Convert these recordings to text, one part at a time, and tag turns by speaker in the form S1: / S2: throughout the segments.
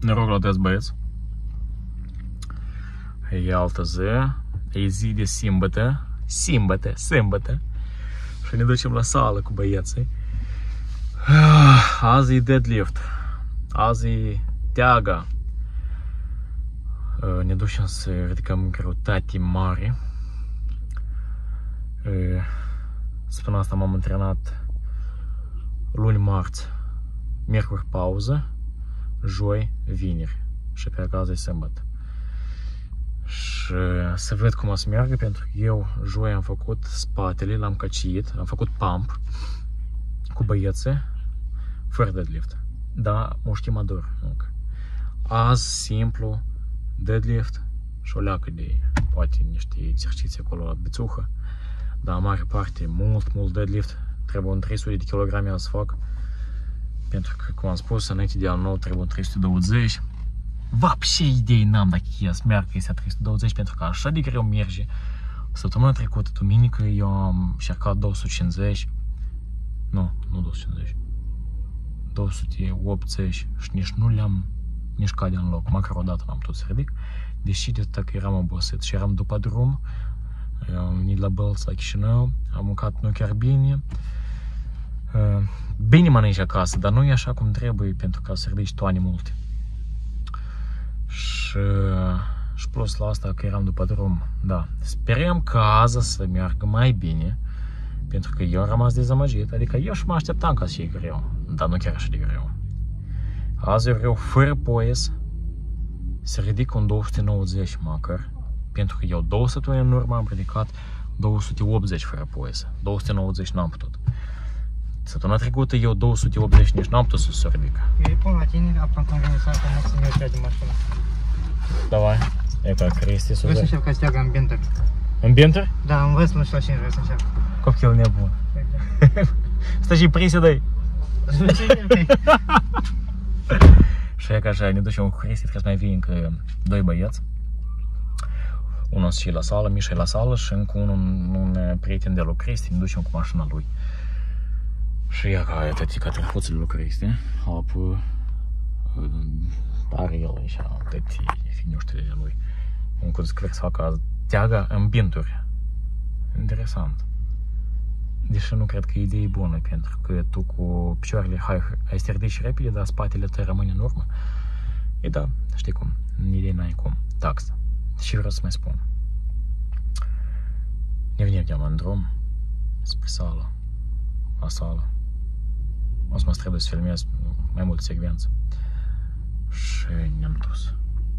S1: Noroc la toți băieți. E altă zi. E zi de sâmbătă. Sâmbătă. Și ne ducem la sală cu băieții. Azi e deadlift. Azi e teaga. Ne ducem să ridicăm greutate mare. Săptămâna asta m-am antrenat luni, marți, miercuri pauză, joi, vineri și pe acasă e sâmbătă. Și să văd cum o să meargă, pentru că eu joi am făcut spatele, l-am căcit, am făcut pump cu băieții, fără deadlift. Da, mușchii mă dor încă. Azi, simplu, deadlift și o leacă de, poate, niște exerciții acolo la bețuhă. Dar în mare parte, mult deadlift. Trebuie un 300 de kg să fac. Pentru că, cum am spus, înainte de anul nou trebuie un 320. Вообще idei n-am dacă e să meargă ăsta 320, pentru că așa de greu merge. Săptămâna trecută, duminică, eu am încercat 250. Nu 250. 280 și nici nu le-am mișcat din loc. Măcar o dată n-am tot să ridic. Deși de atât că eram obosit și eram după drum. Am venit la Bălți, la Chișinău, am mâncat nu chiar bine. Bine mănânci acasă, dar nu e așa cum trebuie, pentru ca să ridici toane multe. Și plus la asta că eram după drum, da. Sperăm că azi să meargă mai bine, pentru că eu am rămas dezamăgit, adică eu și mă așteptam ca să fie greu, dar nu chiar așa de greu. Azi eu vreau fără poies să ridic un 290 măcar. Pentru că eu 2 săptămâni în urmă am ridicat 280 fără poies. 290 n-am putut. Săptămâna trecută eu 280 nici n-am putut să ridic.
S2: Eu îi pun la tine, apoi când vine să nu iau cea din mașină.
S1: Давай. E ca Cristi să
S2: vrei să încerc ca steaga în Benter.
S1: În Benter?
S2: Da, învăț nu știu la cine vreau să încerc.
S1: Copil nebun. Stai și prinse de-ai. Și e ca așa, ne ducem cu Cristi, trebuie să mai fie încă 2 băieți. Unul și la sală, Mișa e la sală și încă un prieten de lui Cristi, ne ducem cu mașina lui. Și ea ca aia tătica trăhuțele lui Cristi, apă, are el așa, tătii, finiuștele lui. Încă cred să facă teaga în binturi. Interesant. Deși nu cred că e idee bună, pentru că tu cu picioarele ai să te ridici repede, dar spatele tău rămâne în urmă. E da, știi cum, în idei n-ai cum, taxă. Și vreau să mai spun. Ne venim în drum spre sală, la sală. O să mă trebuie să filmez mai multe secvențe. Și ne-am dus.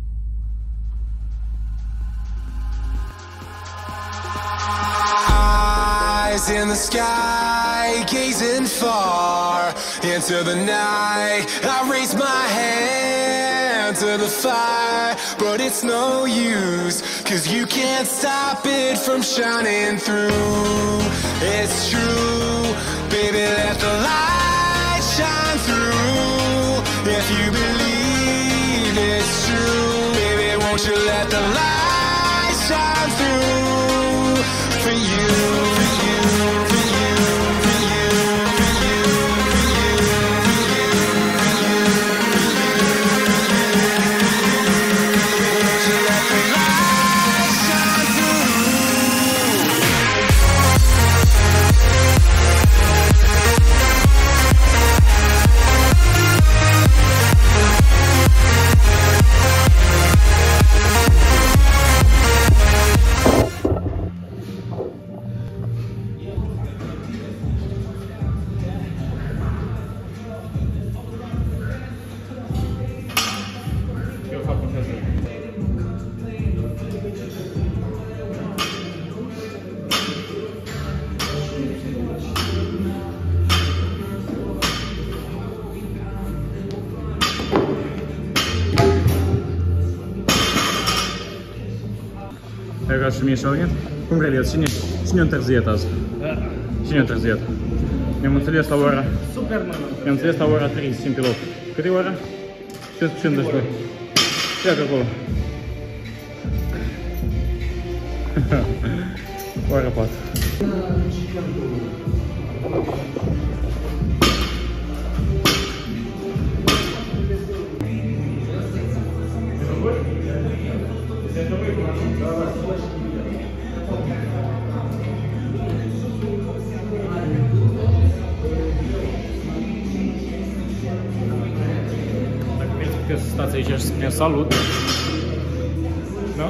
S3: Eyes in the sky, gazing far into the night. I raise my hand to the fire, but it's no use, 'cause you can't stop it from shining through. It's true, baby, let the light shine through. If you believe it's true, baby, won't you let the light shine through for you, for you, for you, for you, for you, for you, for you, for you, won't you let the light shine through?
S1: Ega și Mișa, cum credeți? Cine a întârziat azi? Cine a întârziat? Ne-am înțeles la ora...
S2: Superman!
S1: Ne-am înțeles la ora 3, simt pilotul. Câte ora? 5:52. Ia că acolo. Ora 4. puteți să stați aici și să spuneți salut. Da?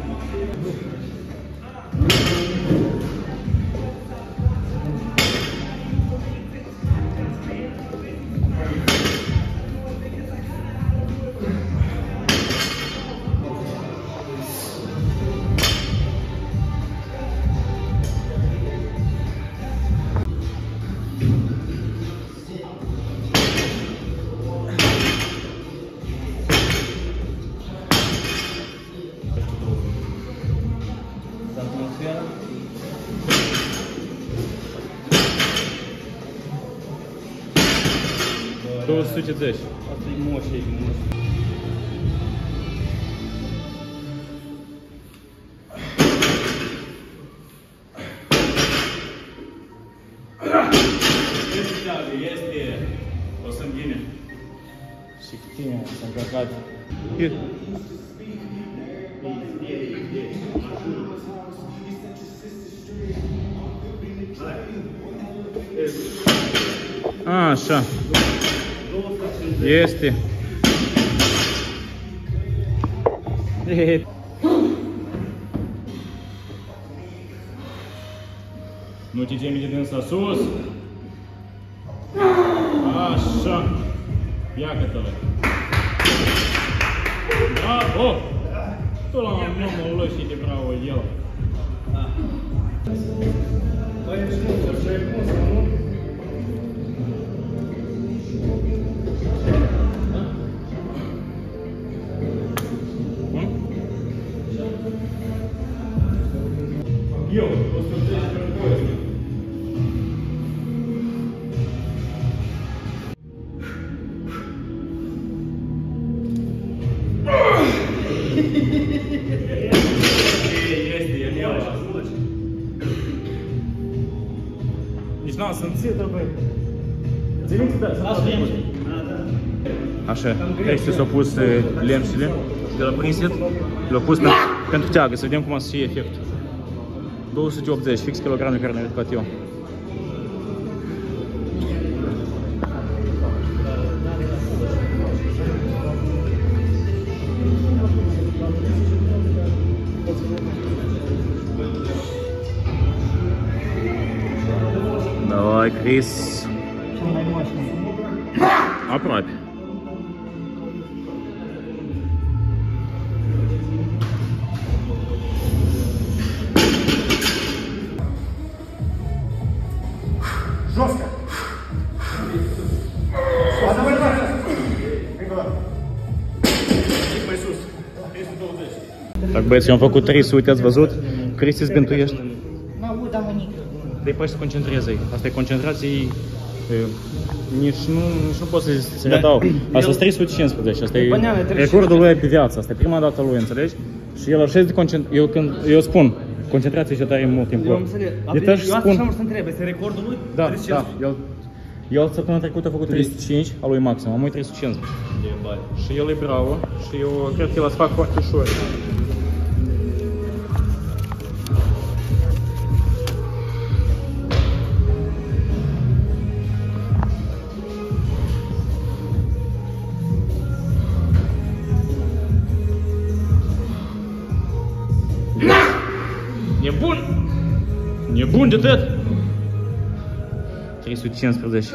S4: Asta e moș aici, moș. Este. O să-mi vine.
S1: Și tine, s-a încărcat.
S4: Așa. Este. Nu te temi de dânsa sus. Așa. Ia-că-te-le. Bravo! Tu la mamă lăși de bravo el. Băi, nu, să-și recunosc, nu? Eu, o să treci pe voi. Este, e meu. Nici n-am simțit-o, băi. Ți-mi da, să așa, Cristi s-a pus lemsile de la preset, le-a pus pentru teagă, să vedem cum o să fie efectul. 280, fix kilogramele care le-am ridicat eu. Давай, Chris. Aproape.
S2: Жестко. Давай, давай. Mai sus. 320.
S4: Так, băieți, eu am făcut 300, ați văzut? Cristi îți bintuiești.
S2: N-aud, am unic.
S4: Dă-i poți să concentrezi. Asta e concentrație. Nici nu pot să se redau. Asta e 315, asta e recordul lui pe viață, asta e prima dată lui, înțelegi? Și el așa de concentrat, eu spun, concentrația și tare mult timp.
S5: Eu am înțeles. Eu așa mă să întreb, este recordul lui?
S4: Da, da. El săptămâna trecută a făcut 305 a lui maxim, am 350. Și el e bravo și eu cred că el ați fac foarte ușor. Nebun! Nebun de tot! 315.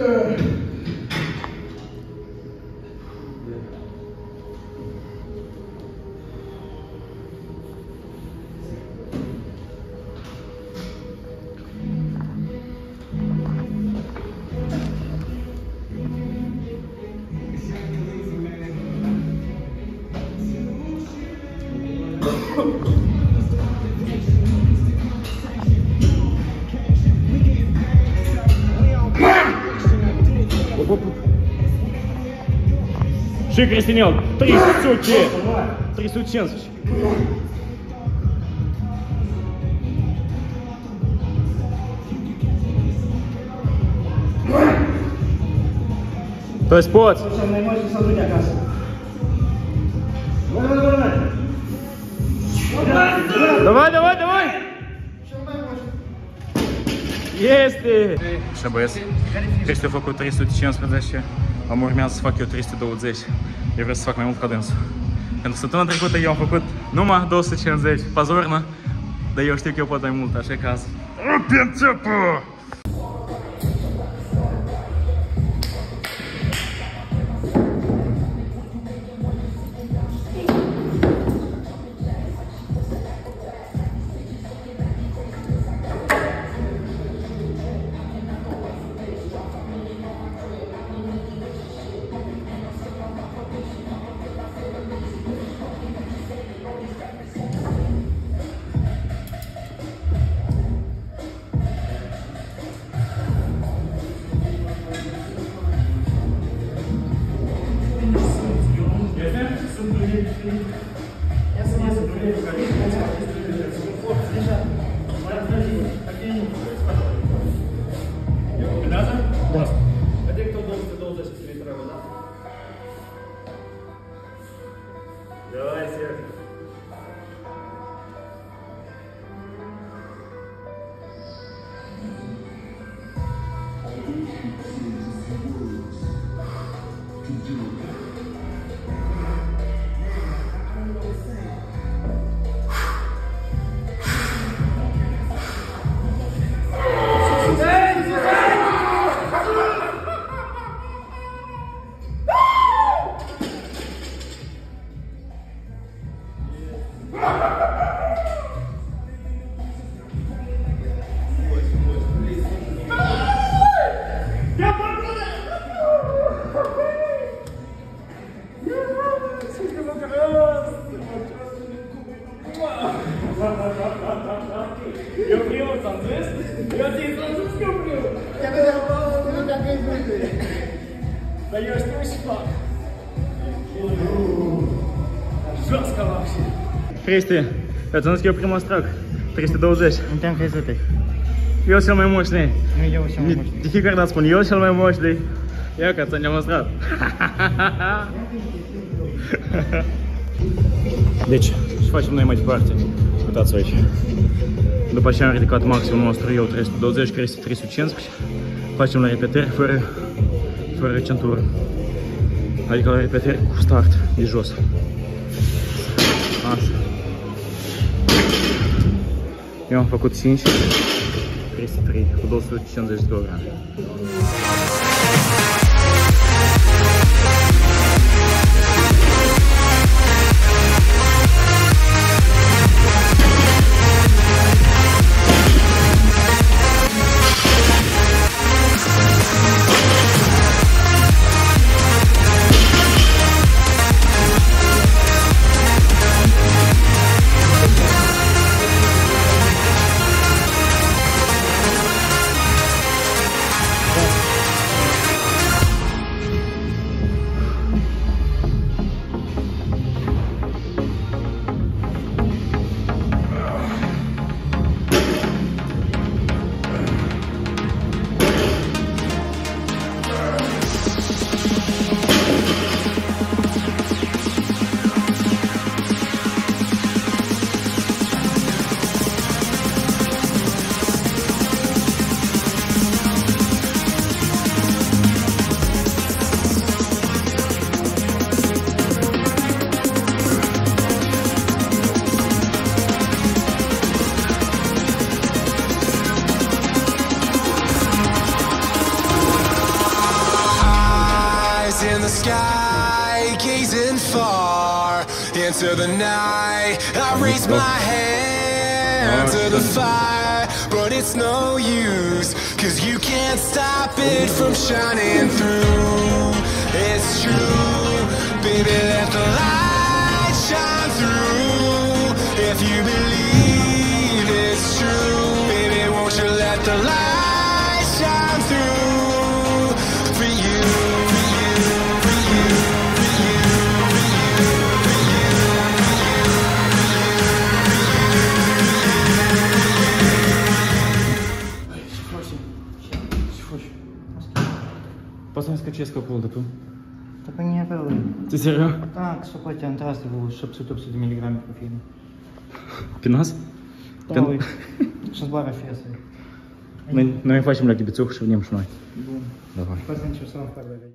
S4: Și Cristinel, 350. Toți poți. Давай, давай, давай! Este! Așa băieți, Cristi a făcut 315. am urmează să fac eu 320. Eu vreau să fac mai mult ca dânsul. Pentru săptămâna trecută eu am făcut numai 250, pazornă, dar eu știu că eu pot mai mult, așa că azi... Rupi înțepă!
S5: Eu vreau să-mi vezi? Eu ți-i spus că vreau. Dar eu știu și fac. Jos ca la așa.
S4: Cristi, ți-am zis că eu primul trag. 320.
S5: Nu te-am crezut.
S4: Eu cel mai moșnei.
S5: Nu eu cel mai moșnei.
S4: De fiecare dată spun, eu cel mai moșnei. Ia că ți-am demonstrat. Deci, ce facem noi mai departe? Uitați-vă aici. După ce am ridicat maximul nostru, eu 320, Cristi 315, facem la repetări fără centură. Adică la repetări cu start de jos. Așa. Eu am făcut 5, Cristi 3, cu 250 de kilograme.
S3: In the sky, gazing far into the night, I raise my hand to the fire, but it's no use, 'cause you can't stop it from shining through. It's true, baby, let the light shine through. If you believe it's true, baby, won't you let the light shine through for you.
S4: Poți să-mi scăcesc acolo de tu?
S5: Так не было.
S4: Ты серьезно?
S5: Так, сухой антаз был 600 мг кофеина.
S4: Пинас?
S5: Да, ой. Сейчас бара феса.
S4: Noi facem la ghibițuh și venim și noi.
S5: Bun.
S4: Давай.
S5: Păi să încercăm să fac